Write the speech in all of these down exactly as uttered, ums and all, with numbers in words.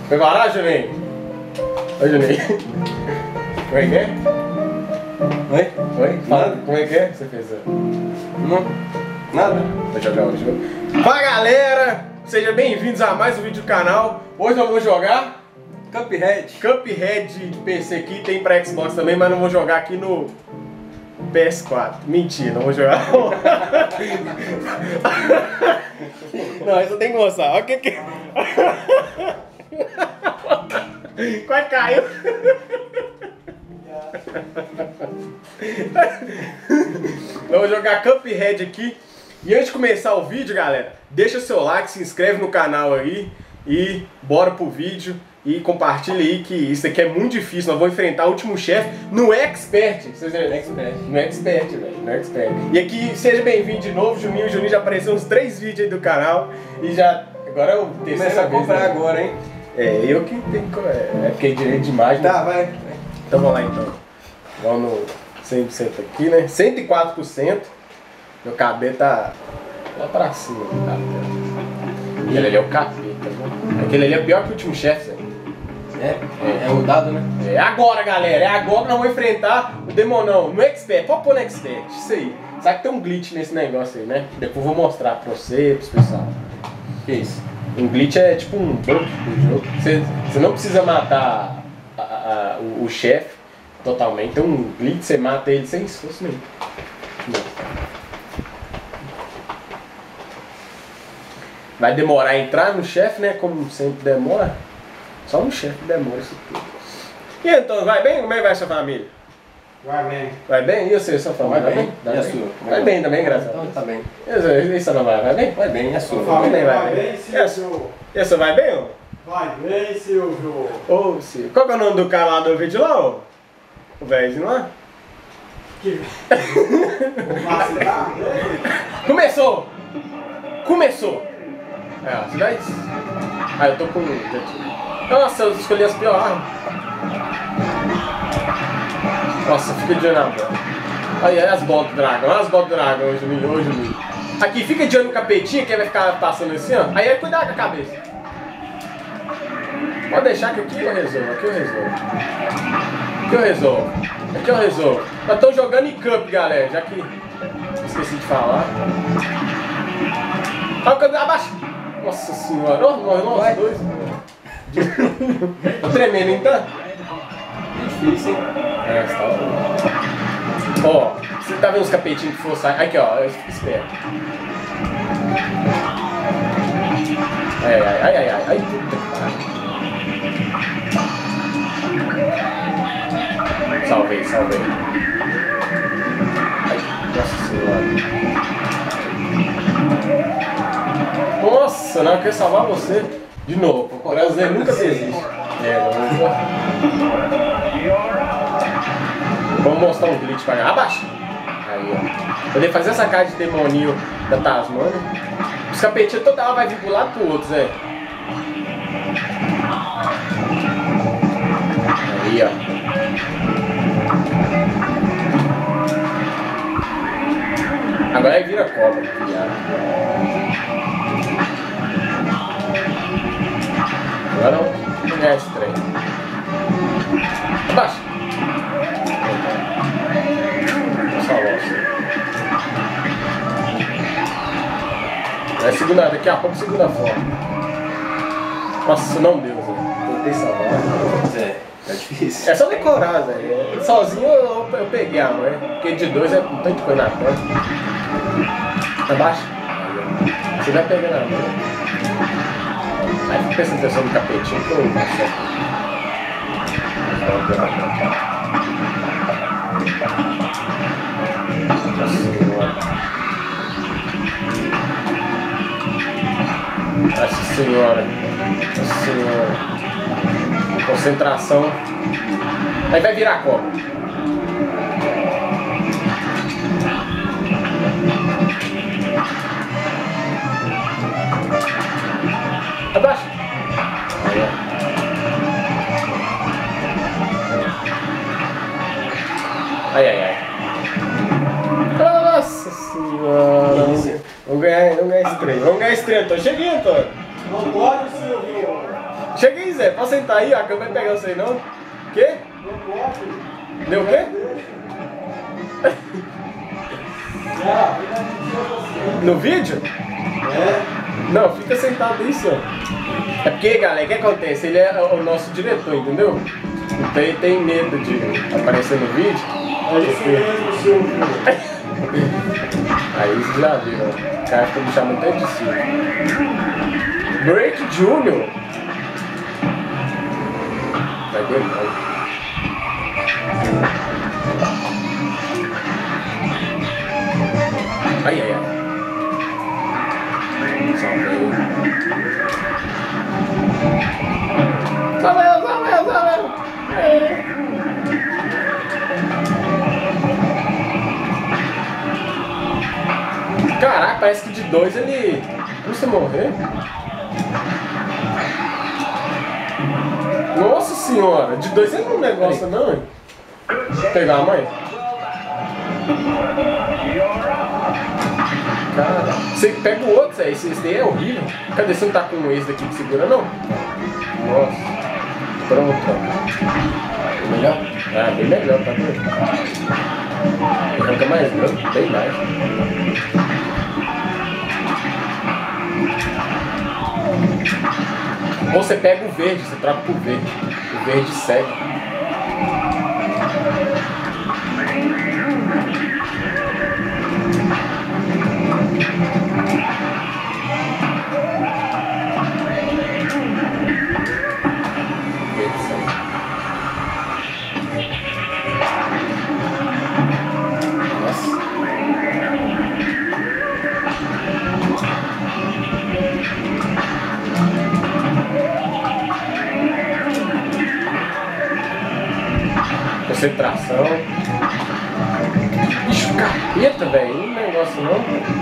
Preparado, Juninho? Oi, Juninho. Como é que é? Oi? Oi? Fala, Nada. como é que é? Você fez? Não. Nada. Vou jogar o jogo. Fala, galera! Sejam bem-vindos a mais um vídeo do canal. Hoje eu vou jogar Cuphead. Cuphead de P C aqui, tem pra Xbox também, mas não vou jogar aqui no P S quatro. Mentira, não vou jogar. Não, isso eu tenho que mostrar. Olha o que que... Quase caiu. Eu vou jogar Cuphead aqui. E antes de começar o vídeo, galera, deixa seu like, se inscreve no canal aí e bora pro vídeo. E compartilha aí que isso aqui é muito difícil. Nós vamos enfrentar o último chefe no Expert. Vocês viram? Expert. No Expert, velho. No Expert. E aqui, seja bem-vindo de novo, Juninho. O Juninho já apareceu uns três vídeos aí do canal. E já. Agora é o terceiro. Começa a comprar né? agora, hein? É, eu que tenho que. É, é porque é direito de imagem. Tá, né? vai. Então vamos lá então. Vamos no cem por cento aqui, né? cento e quatro por cento. Meu cabelo tá lá pra cima do cabelo. Aquele ali é o capeta, né? Aquele ali é pior que o último chefe, velho. É, é, é o dado, né? É agora, galera. É agora que nós vamos enfrentar o demonão no Expert. Pode pôr no Expert. Isso aí. Sabe que tem um glitch nesse negócio aí, né? Depois eu vou mostrar pra você, pros pessoal. Que isso? Um glitch é tipo um bug do jogo. Você, você não precisa matar a, a, a, o, o chefe totalmente. Tem um glitch, você mata ele sem esforço nenhum. Vai demorar a entrar no chefe, né? Como sempre demora. Só no chefe demora isso tudo. E então, vai bem? Como é que vai sua família? Vai bem. Vai bem? E você, sua família? Vai bem. Vai E a bem? sua? Vai bem também, graças a Então Deus. tá bem. E você não vai? Vai bem? Vai bem, e a sua? Vai bem, vai Vai bem. bem, E a Silvio. e a sua vai bem, ô? Vai bem, Silvio. Ô, Silvio. Qual que é o nome do cara lá do vídeo lá, ô? O velho lá? Que... Vacilar, né? Começou! Começou! É, ó, você vai... Ah, eu tô com... Nossa, eu escolhi as piores armas. Nossa, fica de olho na bola. Olha as bolas do dragão, olha as bolas do dragão hoje, Juninho, hoje, Juninho. Aqui, fica de olho no capetinho, que vai ficar passando assim, ó. Aí, cuidado com a cabeça. Pode deixar que aqui eu resolvo, aqui eu resolvo. Aqui eu resolvo, aqui eu resolvo. Nós estamos jogando em Cup, galera, já que... Esqueci de falar. Olha o canto, abaixa. Nossa senhora, nós, nós, nós dois. Tô tremendo, então? É difícil, hein? É, você tá... Ó, você tá vendo os capetinhos que for sair? Aqui, ó, fica esperto. Ai, ai, ai, ai, ai, ai, puta que pariu. Salvei, salvei. Ai, nossa senhora. Nossa, não, eu quero salvar você. De novo, o brasileiro nunca desiste. É, vamos lá. Vamos mostrar um glitch pra cá. Abaixa! Aí, ó. Poder fazer essa cara de demoninho da Tasmania. Os capetinhos toda hora vai vir pro lado pro outro, Zé. Aí, ó. Agora aí vira cobra, viado. Agora não ganhar esse trem. Abaixa! Vou salvar você. Vai segunda, daqui a pouco segunda forma. Nossa, não deu, Zé. Tentei salvar. É, é difícil. É só decorar, Zé. Sozinho eu, eu peguei a mãe. Porque de dois é um tanto de coisa na porta. Abaixa. Você vai pegando a mãe. Aí fica prestando atenção no capetinho que eu não sei. Nossa senhora. Nossa senhora. Nossa senhora. Concentração. Aí vai virar a cobra. Abaixa. Ai, ai, ai. Nossa senhora. Vamos ganhar, vamos ganhar esse trem. Vamos ganhar esse trem, Antônio. Cheguei, Antônio. Antônio Silvio. Chega aí, Zé. Pode sentar aí, ó. A câmera vai pegar você aí, não? Quê? Não pode. Deu o quê? Ah, No vídeo? é. Não, fica sentado aí, senhor. É porque, galera, o que acontece? Ele é o nosso diretor, entendeu? Então ele tem medo de aparecer no vídeo. É isso mesmo, Silvio. Aí vocês já viram, o cara fica me chamando até de Silvio. Break Junior. Vai ver não. Ai, ai, ai. Salve, salve, salve. Caraca, parece que de dois ele custa morrer. Nossa senhora, de dois ele não negócio não, hein? Vou pegar a mãe? Cara, você pega o outro, esse, esse daí é horrível. Cadê? Você não tá com esse daqui que segura, não? Nossa. Pronto. Bem melhor? Ah, bem melhor, tá vendo? Arranca mais grande, bem mais. Ou você pega o verde, você troca por verde. O verde segue. Concentração. Bicho, capeta, velho. Não é negócio não.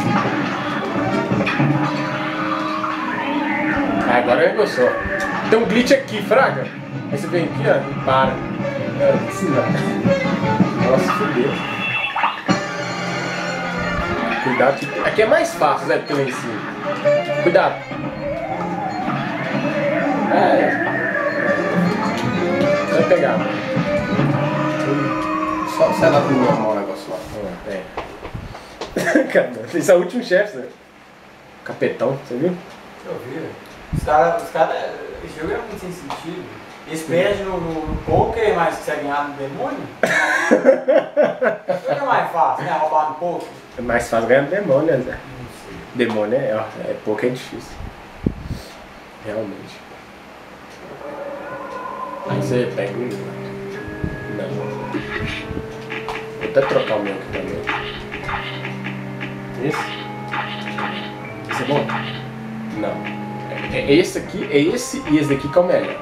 Ah, agora é gostou. Tem um glitch aqui, fraga. Aí você vem aqui, ó, e para. É, assim não. Nossa, fudeu. Cuidado que... Aqui é mais fácil, Zé, do que lá em cima. Cuidado. É, é. Vai pegar. Só sai lá pro normal o negócio lá. É. Cara, esse é o último chefe, né? Capetão, você viu? Eu vi. Os caras, os cara, esse jogo é muito sem sentido. Eles perdem no, no, no poker, mas conseguem ganhar no demônio? O que é mais fácil, né? Roubar no poker? É mais fácil ganhar demônio, né? Demônio é, ó, é pouco é difícil. Realmente. Aí você pega o. Não. Vou até trocar o meu aqui também. Esse? Esse é bom? Não. É, é esse aqui, é esse e esse daqui que é o melhor.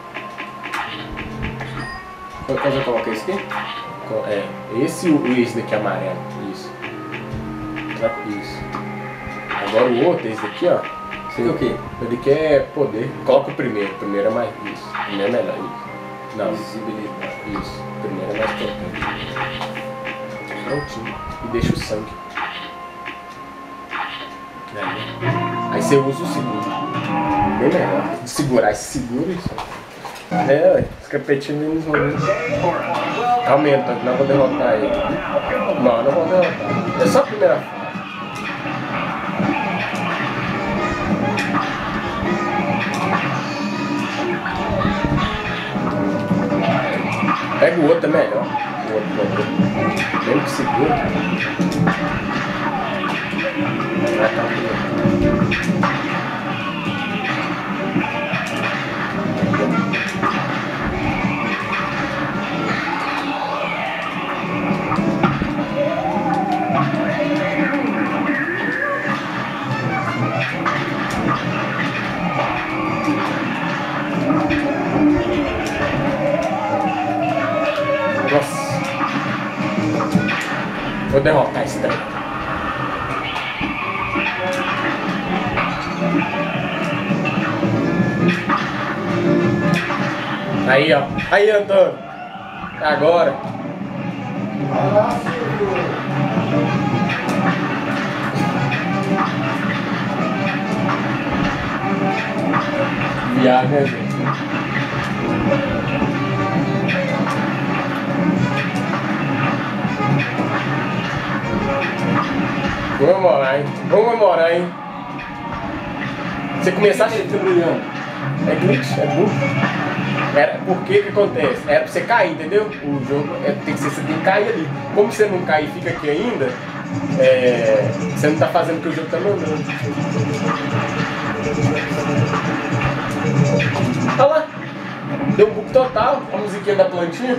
Qual que eu coloquei esse aqui? É, esse e esse daqui amarelo. Isso. Isso. Agora o outro, esse daqui, ó. Esse o quê? Ele quer poder. Coloca o primeiro. O primeiro é mais. Isso. O primeiro é melhor. Isso. Não. Visibilidade. Isso. O primeiro é mais potente. Prontinho. E deixa o sangue. Aí você usa o segundo. Bem melhor. De segurar. Esse segura isso. É, ué. Os capetinhos eles vão ver. Aumenta, não vou derrotar ele. Não, não vou derrotar. É só a primeira fase. Pega o outro, é melhor. O outro, o outro. Mesmo que segura. Vai estar tudo. Nossa. Vou derrotar esse daí. Aí, ó. Aí, Antônio. Agora. Ah, Silvio. Viagem, né, gente? Vamos comemorar, hein? Vamos comemorar, hein? Você começar a... Tá brilhando. É glitch, é bug. Era porque que acontece? Era pra você cair, entendeu? O jogo é, tem que ser, você tem que cair ali. Como você não cai e fica aqui ainda, é, você não tá fazendo o que o jogo tá mandando. Olha lá! Deu um bug total, a musiquinha da plantinha.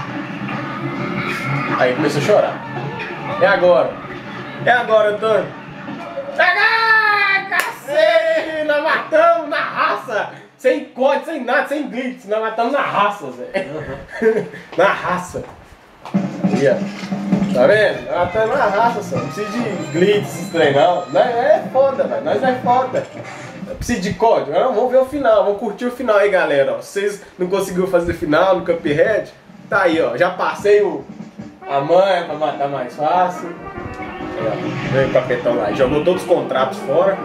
Aí começou a chorar. É agora. É agora, Antônio. Ah, cacete! Nós matamos na raça! Sem código, sem nada, sem glitch. Nós matamos na raça, velho. Uhum. Na raça. Aí, ó. Tá vendo? Nós matamos na raça, só. Não precisa de glitch, esses trem, não. Nós é foda, velho. Nós é foda. Precisa de código? Não, vamos ver o final. Vamos curtir o final aí, galera. Ó. Se vocês não conseguiram fazer o final no Cuphead, tá aí, ó. Já passei o... a manha pra matar mais fácil. Aí, ó. Veio o capetão lá. Jogou todos os contratos fora.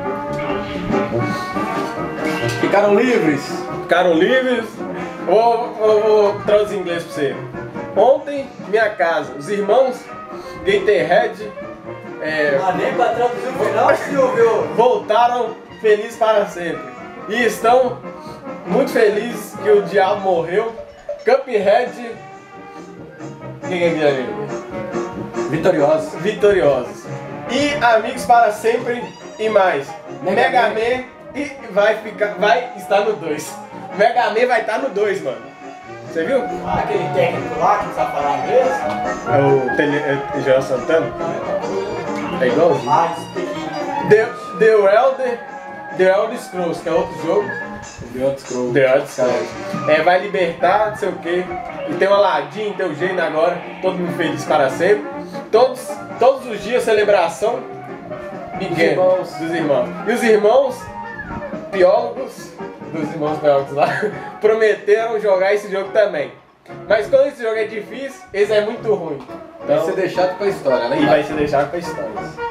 Ficaram livres. Ficaram livres. Vou, vou, vou traduzir em inglês pra você. Ontem, minha casa, os irmãos Gatorhead é, Mas nem pra traduzir o final, Silvio. voltaram felizes para sempre. E estão muito felizes que o diabo morreu. Cuphead. Quem é que Vitoriosos. Vitoriosos. E amigos para sempre e mais. Mega Mega Man. Man e vai ficar, vai estar no dois. Mega Man vai estar no dois, mano. Você viu? Ah, aquele técnico lá que não sabe falar inglês? É o Tele, é, Joel Santana. É igualzinho. Ah, isso The, The Elder, The Elder Scrolls, que é outro jogo. The Elder Scrolls. The Elder Scrolls. É, vai libertar, não sei o que. E tem o Aladdin, tem o Gênio agora. Todo mundo feliz para sempre. Todos, todos os dias celebração. Pequena, irmãos. dos irmãos. E os irmãos biólogos, dos irmãos biólogos lá, prometeram jogar esse jogo também. Mas quando esse jogo é difícil, esse é muito ruim. Vai Então, ser deixado pra história, né? e vai ser deixado pra história.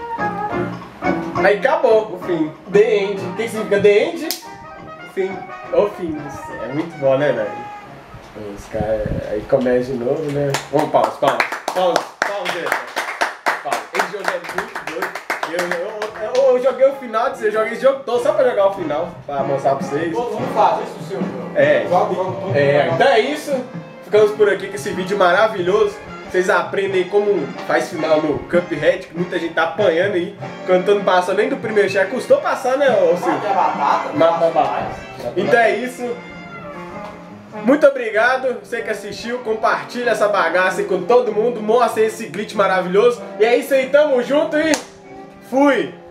Aí acabou. O fim. The End. O que significa The End? O fim. O fim. É muito bom, né, velho? Os caras aí começam de novo, né? Vamos, pausa, pausa. Pausa, pausa, gente. Pausa. Esse jogo é muito doido. Eu, eu, eu, eu joguei o final, eu joguei esse jogo todo só pra jogar o final, pra mostrar pra vocês. Todo mundo faz isso, Silvio. É. Joga o jogo todo. É, então é isso. Ficamos por aqui com esse vídeo maravilhoso. Vocês aprendem como faz final no Cuphead, que muita gente tá apanhando aí. Quando não passou nem do primeiro chefe, custou passar, né, ô Silvio? Mata a batata. Mata a batata. Então é isso. Muito obrigado, você que assistiu, compartilha essa bagaça aí com todo mundo, mostra esse glitch maravilhoso. E é isso aí, tamo junto e fui!